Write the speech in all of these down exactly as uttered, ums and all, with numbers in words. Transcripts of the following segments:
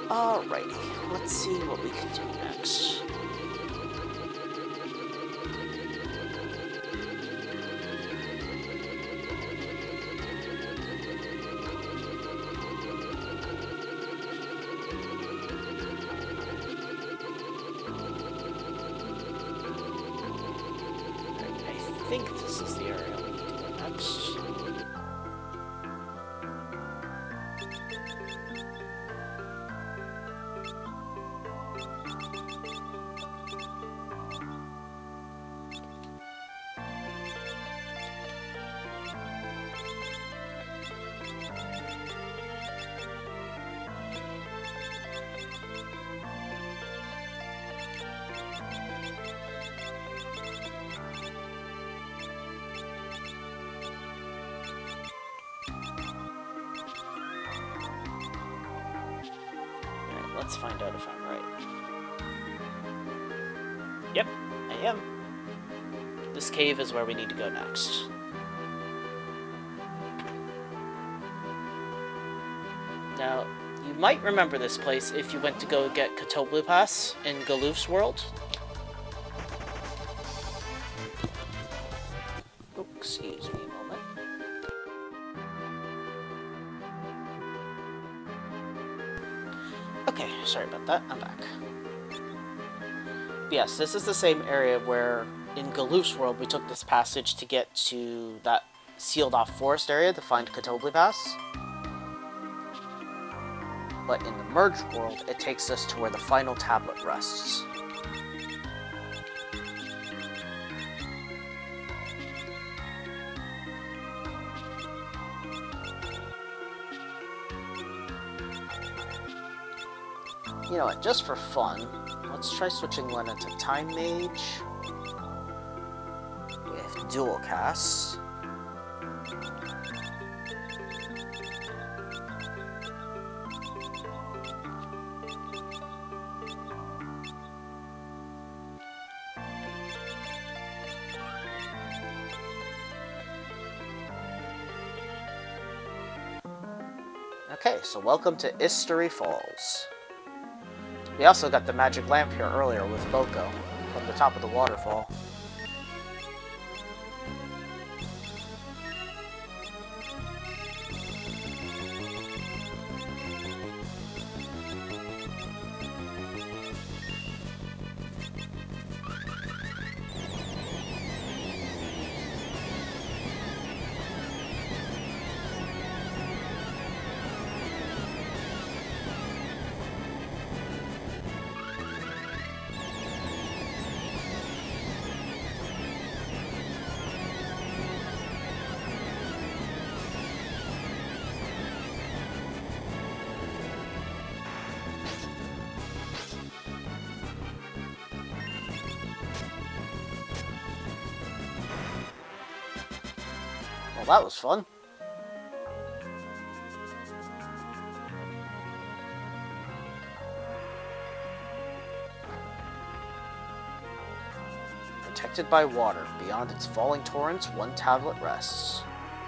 Alrighty, let's see what we can do next. I think this is the area we need to go next. Let's find out if I'm right. Yep, I am. This cave is where we need to go next. Now, you might remember this place if you went to go get Catoblepas in Galuf's world. Oh, excuse me a moment. Okay, sorry about that, I'm back. Yes, this is the same area where, in Galuf's world, we took this passage to get to that sealed-off forest area to find Catoblepas. But in the merged world, it takes us to where the final tablet rests. You know what, just for fun, let's try switching Lena to Time Mage with dual casts. Okay, so welcome to Istory Falls. We also got the magic lamp here earlier with Boko from the top of the waterfall. Well, that was fun. Protected by water, beyond its falling torrents, one tablet rests.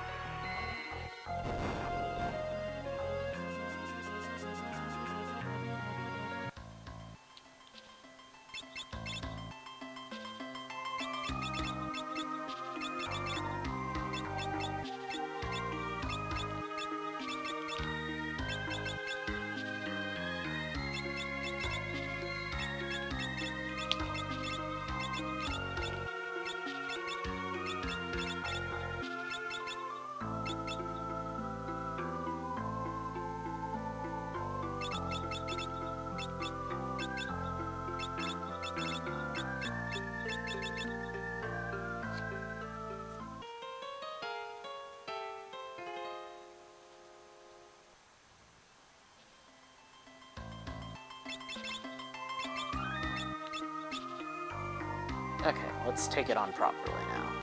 Okay, let's take it on properly now.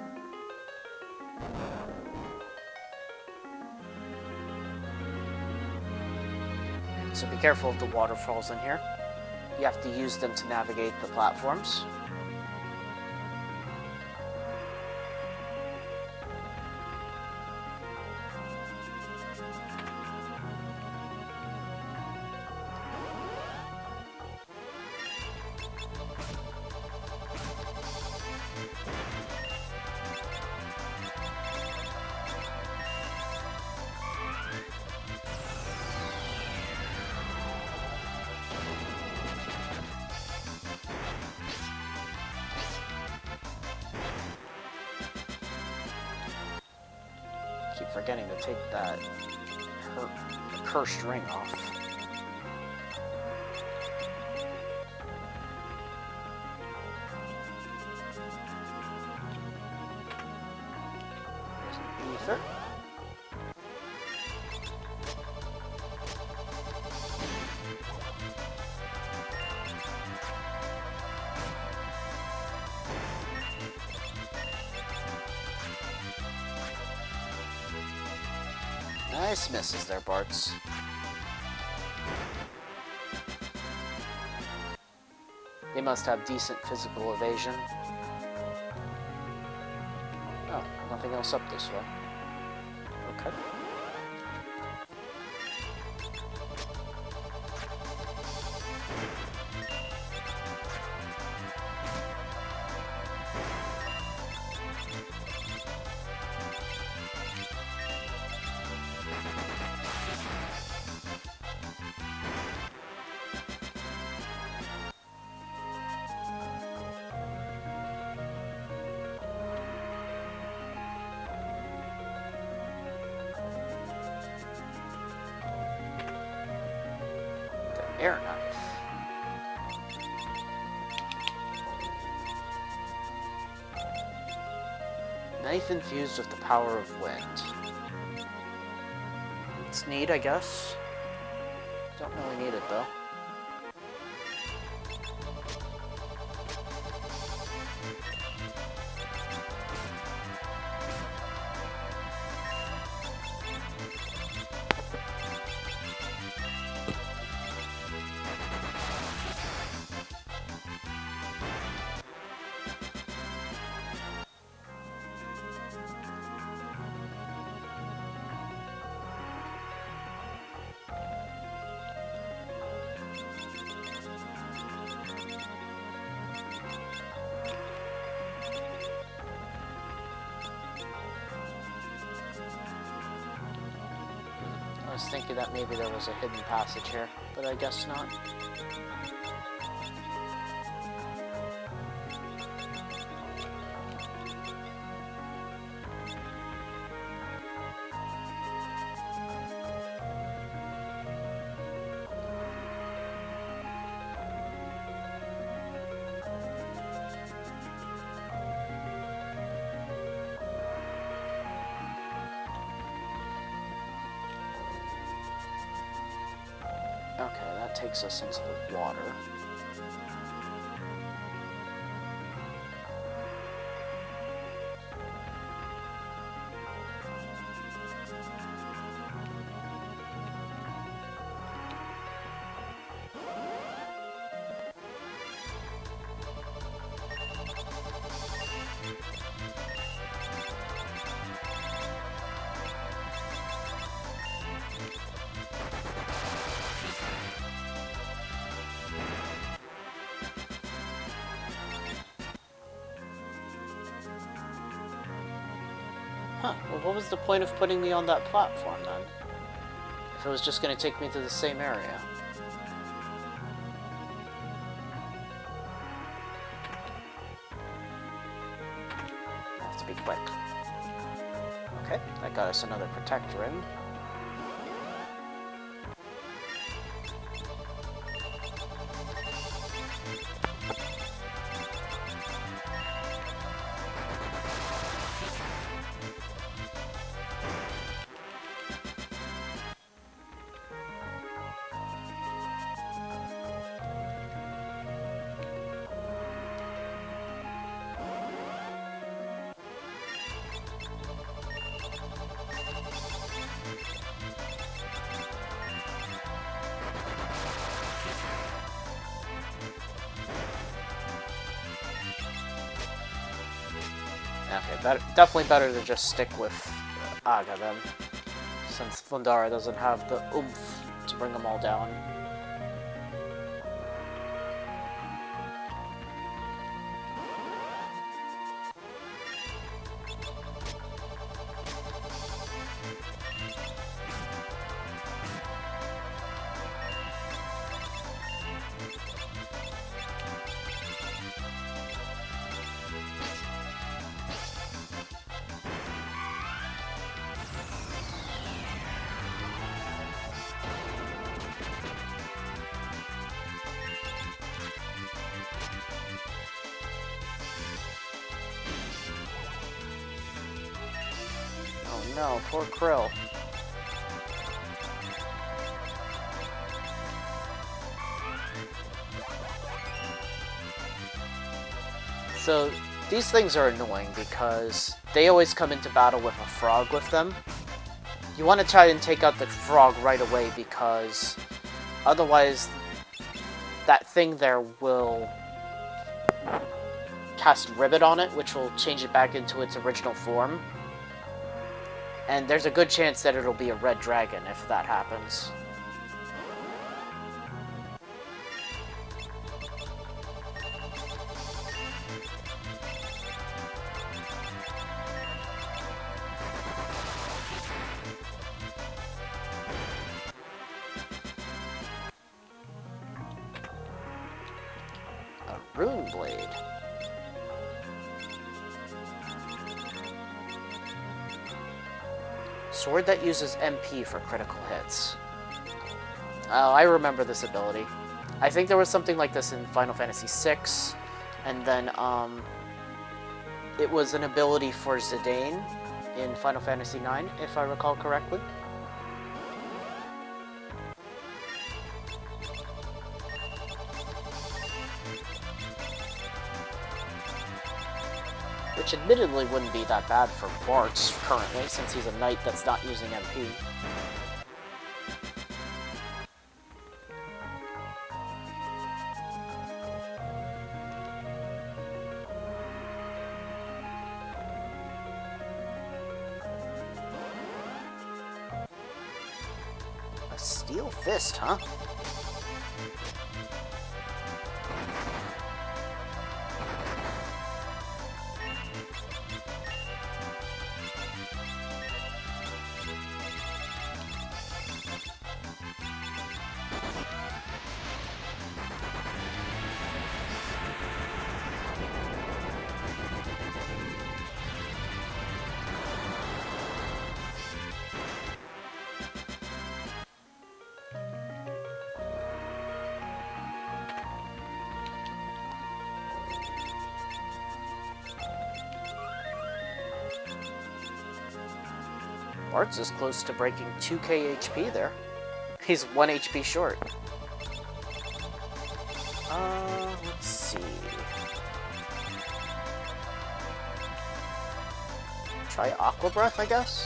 So be careful of the waterfalls in here. You have to use them to navigate the platforms. Keep forgetting to take that hurt, cursed ring off. There's an ether. Nice misses there, Bartz. They must have decent physical evasion. Oh, nothing else up this way. Okay. Air knife. Knife infused with the power of wind. It's neat, I guess. Don't really need it though. I was thinking that maybe there was a hidden passage here, but I guess not. Okay, that takes us into the water. Huh, well what was the point of putting me on that platform then? If it was just going to take me to the same area. I have to be quick. Okay, that got us another protect ring. Okay, better, definitely better to just stick with uh, Aga then, since Thundara doesn't have the oomph to bring them all down. no, poor Krill. So, these things are annoying because they always come into battle with a frog with them. You want to try and take out the frog right away because otherwise that thing there will cast Ribbit on it, which will change it back into its original form. And there's a good chance that it'll be a red dragon if that happens. A Rune Blade. Sword that uses M P for critical hits. Oh, I remember this ability. I think there was something like this in Final Fantasy six, and then um, it was an ability for Zidane in Final Fantasy nine, if I recall correctly. Which admittedly wouldn't be that bad for Bartz currently, since he's a knight that's not using M P. A steel fist, huh? Bartz is close to breaking two K H P there. He's one H P short. Uh, let's see. Try Aqua Breath, I guess?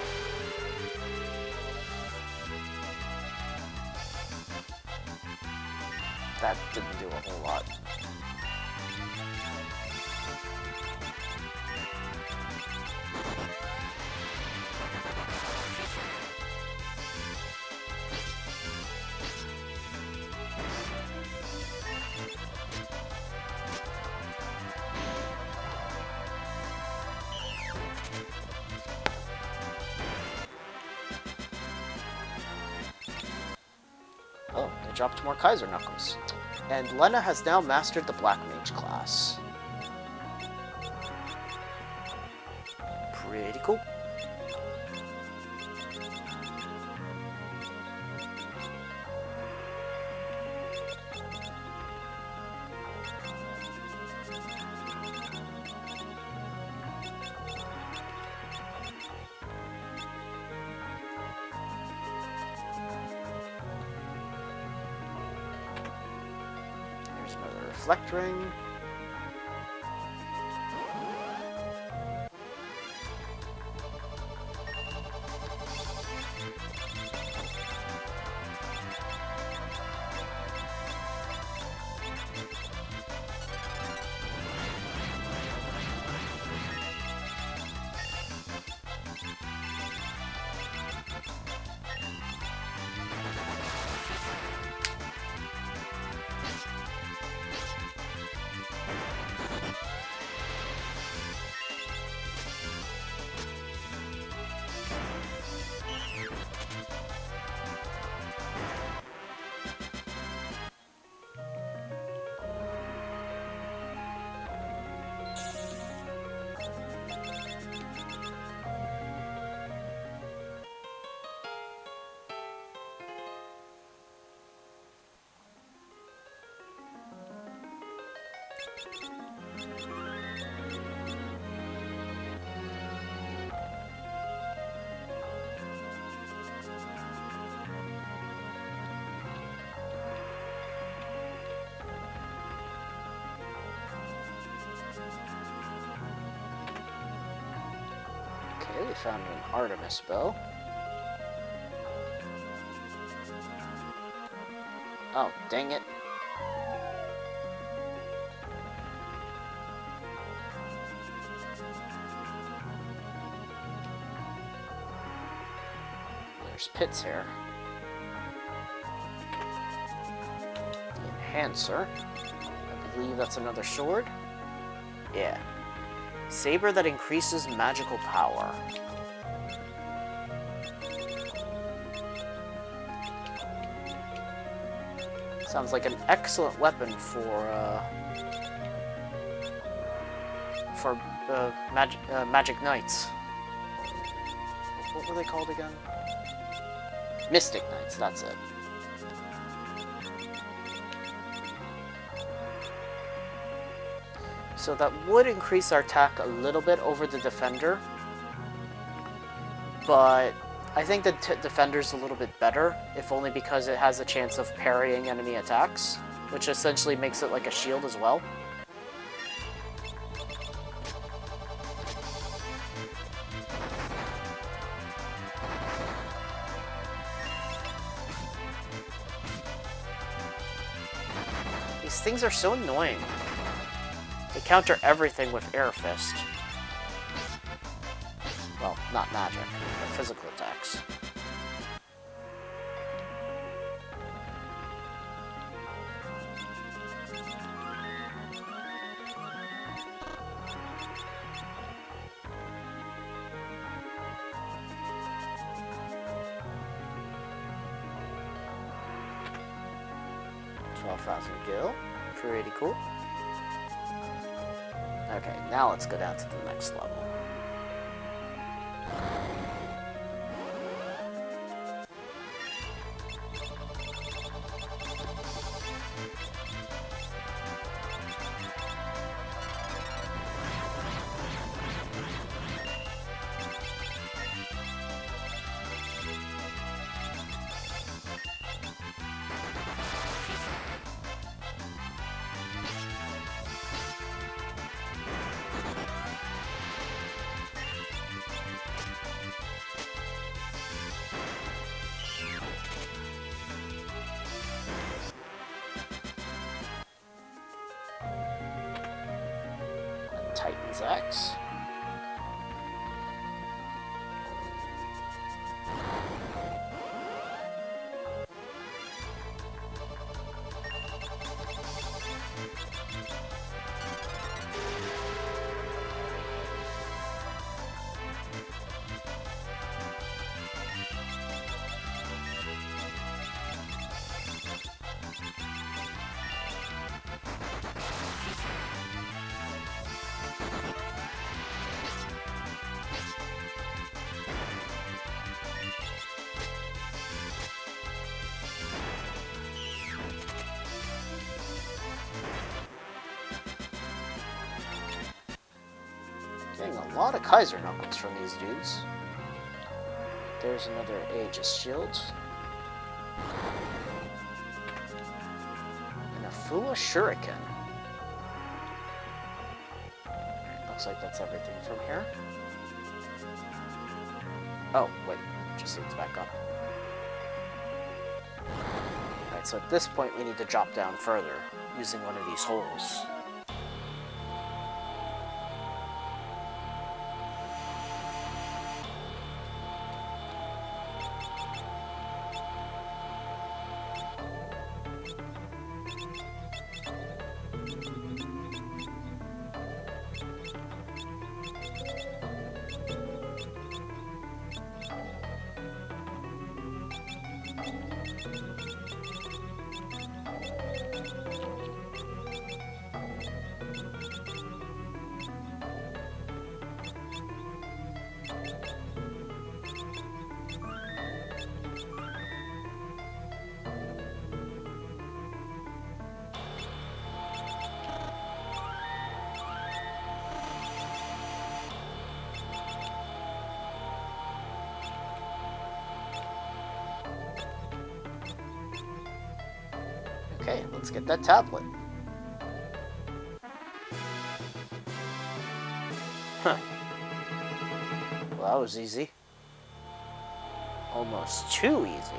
That didn't do a whole lot. Oh, they dropped more Kaiser Knuckles. And Lena has now mastered the Black Mage class. Pretty cool. Reflect Ring. Okay, we found an Artemis bow. Oh, dang it. There's Pit's hair. The Enhancer. I believe that's another sword. Yeah. Saber that increases magical power. Sounds like an excellent weapon for, uh... for, uh, magic, uh, magic knights. What were they called again? Mystic Knights, that's it. So that would increase our attack a little bit over the Defender. But I think the t Defender's a little bit better, if only because it has a chance of parrying enemy attacks, which essentially makes it like a shield as well. These things are so annoying. They counter everything with Air Fist. Well, not magic, but physical attacks. twelve thousand gil. Pretty cool. Okay, now let's go down to the next level. Titan's Axe. Getting a lot of Kaiser Knuckles from these dudes. There's another Aegis Shield. And a Fuma Shuriken. Alright, looks like that's everything from here. Oh, wait, it just leads back up. Alright, so at this point we need to drop down further using one of these holes. Okay, let's get that tablet. Huh. Well, that was easy. Almost too easy.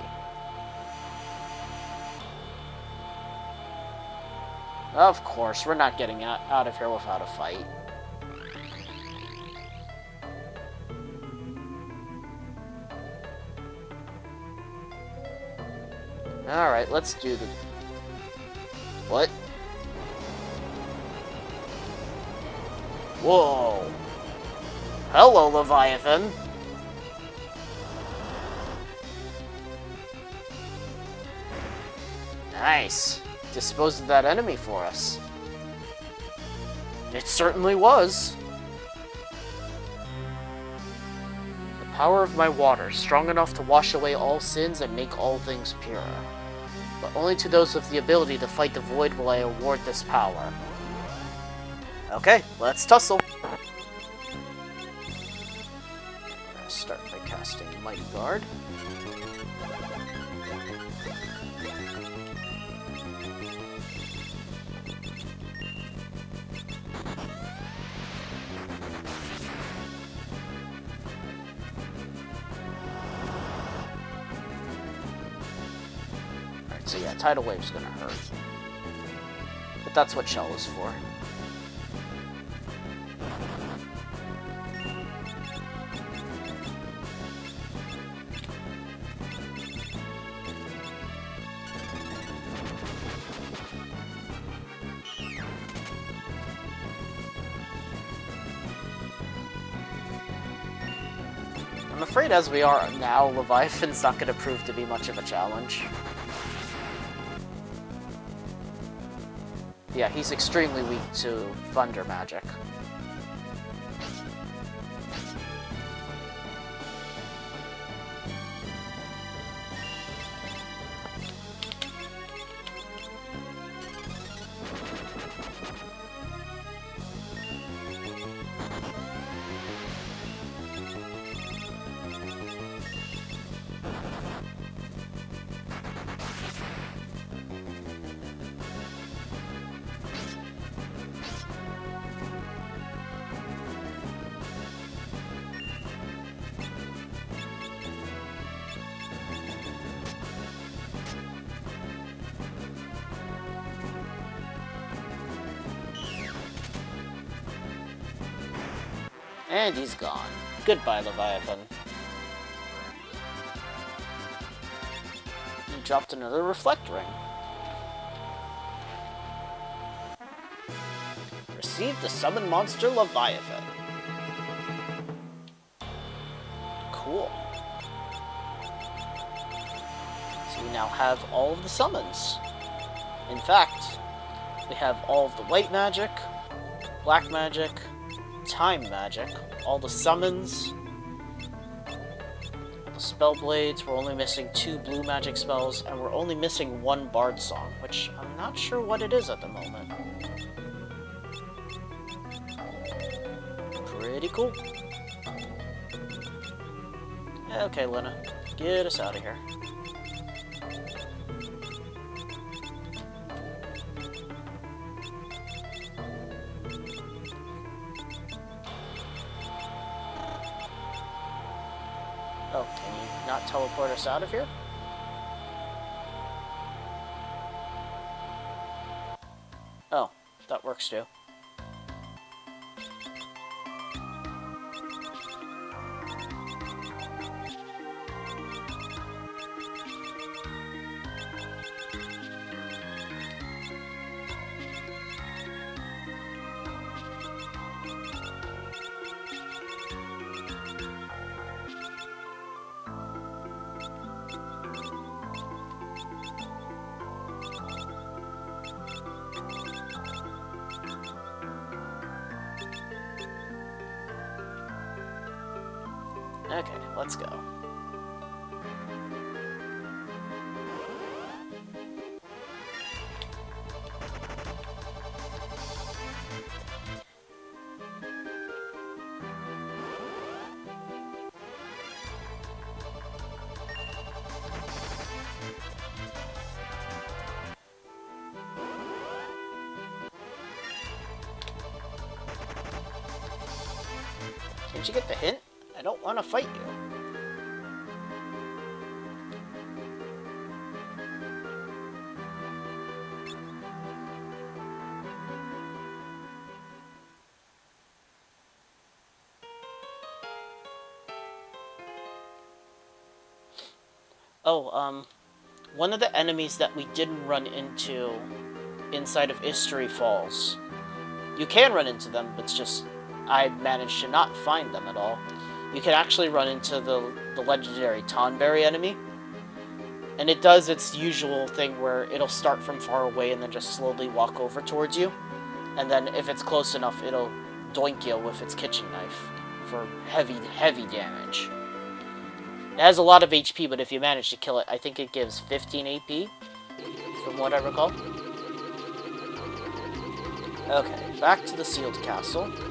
Of course, we're not getting out, out of here without a fight. Alright, let's do the... What? Whoa! Hello, Leviathan! Nice! Disposed of that enemy for us. It certainly was! The power of my water, strong enough to wash away all sins and make all things pure. But only to those with the ability to fight the void will I award this power. Okay, let's tussle! I'm gonna start by casting Mighty Guard. So yeah, Tidal Wave's gonna hurt. But that's what Shell is for. I'm afraid as we are now, Leviathan's not gonna prove to be much of a challenge. Yeah, he's extremely weak to thunder magic. And he's gone. Goodbye, Leviathan. He dropped another Reflect Ring. Receive the Summon Monster Leviathan. Cool. So we now have all of the summons. In fact, we have all of the white magic, black magic, time magic, all the summons, all the spell blades. We're only missing two blue magic spells, and we're only missing one bard song, which I'm not sure what it is at the moment. Pretty cool. Okay, Lena, get us out of here. Oh, can you not teleport us out of here? Oh, that works too. Okay, let's go. Didn't you get the hint? I don't want to fight you. Oh, um, one of the enemies that we didn't run into inside of Istory Falls. You can run into them, but it's just I managed to not find them at all. You can actually run into the, the legendary Tonberry enemy. And it does its usual thing where it'll start from far away and then just slowly walk over towards you. And then if it's close enough, it'll doink you with its kitchen knife for heavy, heavy damage. It has a lot of H P, but if you manage to kill it, I think it gives fifteen A P, from what I recall. Okay, back to the sealed castle.